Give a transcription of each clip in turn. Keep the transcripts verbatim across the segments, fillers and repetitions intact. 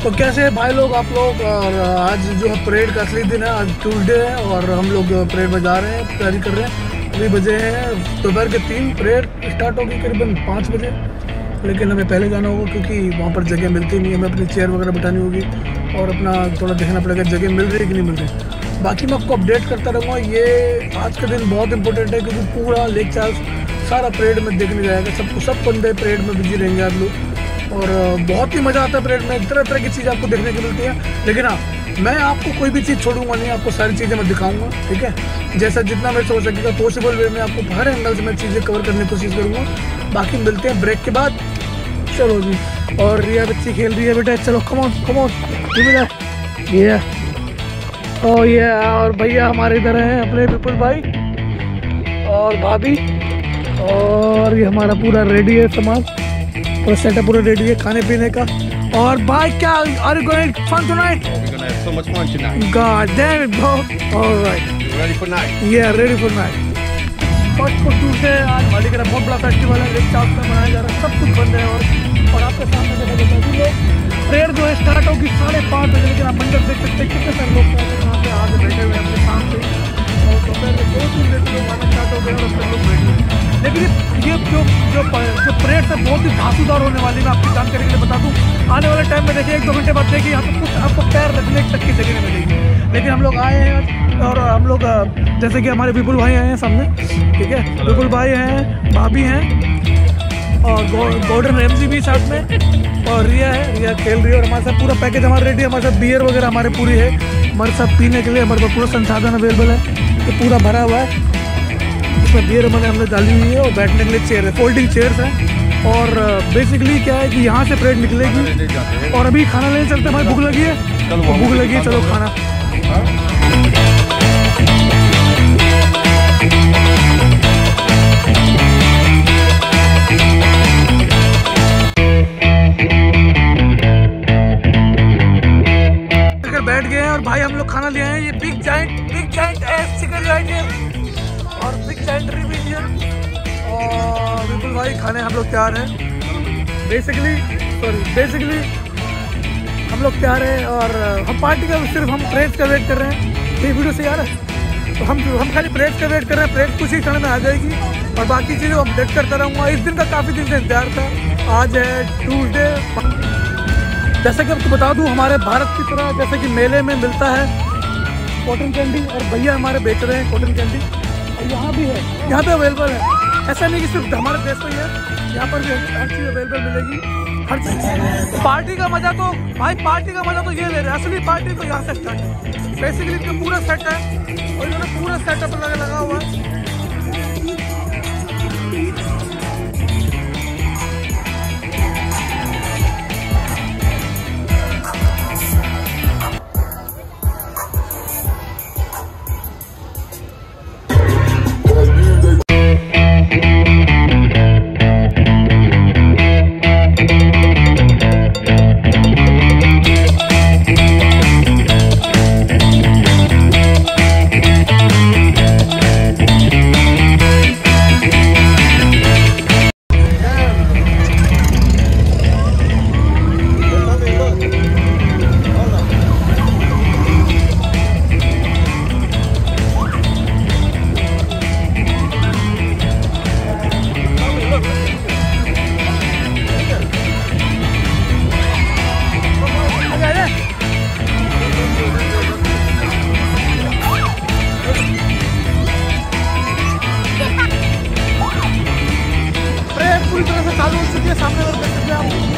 तो कैसे है भाई लोग आप लोग। और आज जो है परेड का असली दिन है, आज ट्यूसडे है और हम लोग परेड में जा रहे हैं, तैयारी कर रहे हैं। अभी बजे हैं दोपहर के तीन, परेड स्टार्ट होगी करीबन पाँच बजे, लेकिन हमें पहले जाना होगा क्योंकि वहाँ पर जगह मिलती नहीं, हमें अपनी चेयर वगैरह बिठानी होगी और अपना थोड़ा देखना पड़ेगा जगह मिल रही है कि नहीं मिल रही। बाकी मैं आपको अपडेट करता रहूँगा। ये आज का दिन बहुत इंपॉर्टेंट है क्योंकि पूरा लेक चार्ल्स सारा परेड में देखने जाएगा, सबको सब बंदे परेड में बिजी रहेंगे आप लोग और बहुत ही मज़ा आता है परेड में। तरह तरह की चीज़ आपको देखने को मिलती है, लेकिन हाँ मैं आपको कोई भी चीज़ छोड़ूंगा नहीं, आपको सारी चीज़ें मैं दिखाऊंगा, ठीक है। जैसा जितना मेरे से हो सकेगा पॉसिबल वे में आपको हर एंगल से मैं चीज़ें कवर करने की कोशिश करूँगा। बाकी मिलते हैं ब्रेक के बाद। चलो जी, और रिया बच्ची खेल रही है बेटा, चलो कमॉन कमॉन ये ओ ये और भैया हमारे इधर हैं अपने विपुल भाई और भाभी, और ये हमारा पूरा रेडी है सामान, पूरा सेटअप पूरा रेडी है खाने पीने का। और भाई क्या are you going fun tonight? We're gonna have so much fun tonight. God damn it bro. All right. You ready for night? Yeah, ready for night. First को टूसडे आज माली का बहुत बड़ा फेस्टिवल है, लेक चार्ल्स में मनाया जा रहा है, सब कुछ बंद है। और और आपके सामने देखा जाता है लोग प्रेयर जो है स्टार्ट होगी साढ़े पाँच बजे, लेकिन आप मंडप देख सकते हैं कितने सारे लोग यहाँ पे आगे बैठे हुए हैं अपने काम से, और दोपहर में दो तीन बजे लोग आना स्टार्ट हो गए और सब लोग बैठे हुए। लेकिन ये जो जो जो परेड है बहुत ही धांसूदार होने वाली, मैं आपकी जानकारी के लिए बता दूँ। आने वाले टाइम में देखिए एक दो घंटे बाद देखिए यहाँ पे कुछ आपको पैर रखने तक की जगह नहीं मिलेगी, लेकिन हम लोग आए हैं और हम लोग जैसे कि हमारे विपुल भाई आए हैं सामने, ठीक है, विपुल भाई हैं, भाभी हैं और गोल्डन रेमजी भी साथ में, और रिया है, रिया खेल रही है। और हमारे साथ पूरा पैकेज हमारा रेडी है, हमारे साथ बियर वगैरह हमारे पूरी है, हमारे साथ पीने के लिए हमारे पास पूरा संसाधन अवेलेबल है, ये पूरा भरा हुआ है। इसमें बियर मैंने हमने डाली हुई है और बैठने के लिए चेयर है, फोल्डिंग चेयर्स हैं। और बेसिकली क्या है कि यहाँ से परेड निकलेगी और अभी खाना लेने चलते हैं। हमारी भूख लगी है, भूख लगी है, चलो खाना। बैठ गए हैं और भाई हम लोग खाना ले आए हैं, ये big giant big giants chicken right और बिग जाइंट रिवीजन और बिल्कुल भाई खाने हम लोग तैयार हैं। बेसिकली सॉरी बेसिकली हम लोग तैयार हैं और हम पार्टी का सिर्फ हम परेड का वेट कर रहे हैं। ये वीडियो से यार है तो हम हम खाली परेड का वेट कर रहे हैं, परेड कुछ ही क्षण में आ जाएगी और बाकी चीज़ें अपडेट करता रहूँगा। इस दिन का काफ़ी दिन से इंतजार था, आज है ट्यूसडे। जैसे कि आपको बता दूं हमारे भारत की तरह जैसे कि मेले में मिलता है कॉटन कैंडी और भैया हमारे बेच रहे हैं कॉटन कैंडी, और यहाँ भी है, यहाँ पे अवेलेबल है। ऐसा नहीं कि सिर्फ हमारे देश में ही है, यहाँ पर भी हर चीज़ अवेलेबल मिलेगी, हर चीज़। पार्टी का मजा तो भाई पार्टी का मजा तो ये ले रहे हैं, असली पार्टी तो यहाँ से स्टार्ट है। बेसिकली इनका पूरा सेट है और इन्होंने पूरा सेटअप लगा लगा हुआ है। चालू हो चुकी है, सामने देख सकते हैं आप।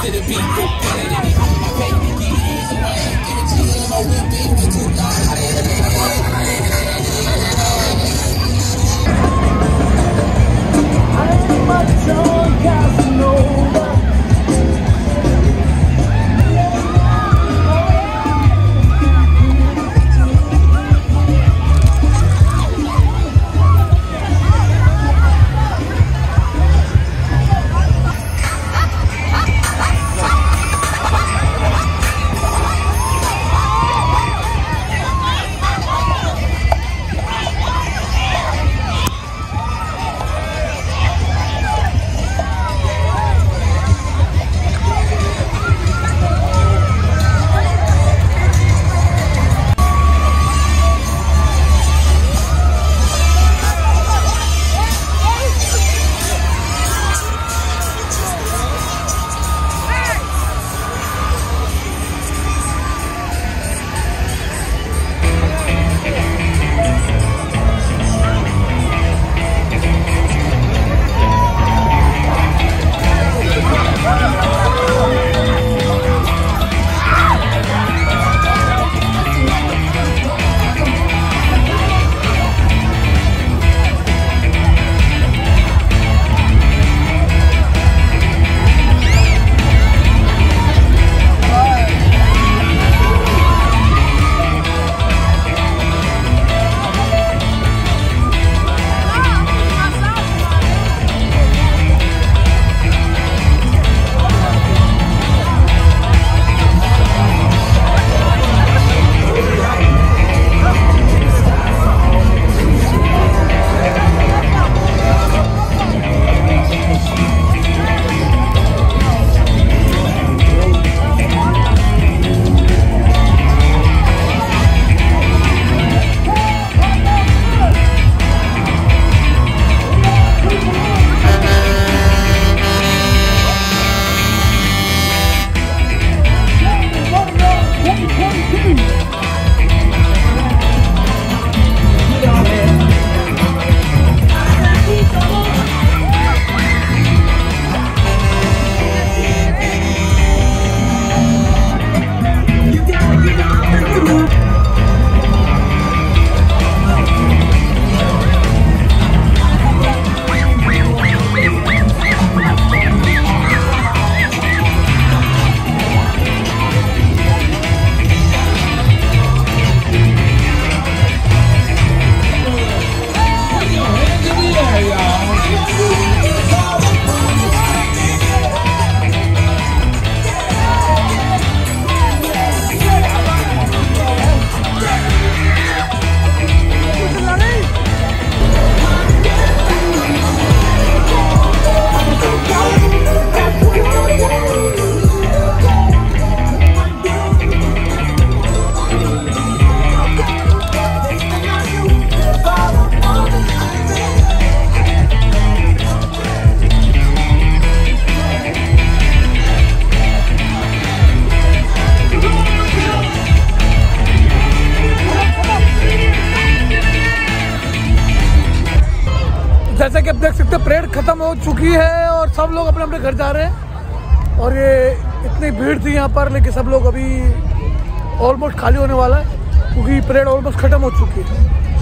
जैसे कि आप देख सकते हैं परेड खत्म हो चुकी है और सब लोग अपने अपने घर जा रहे हैं। और ये इतनी भीड़ थी यहाँ पर, लेकिन सब लोग अभी ऑलमोस्ट खाली होने वाला है क्योंकि परेड ऑलमोस्ट खत्म हो चुकी है।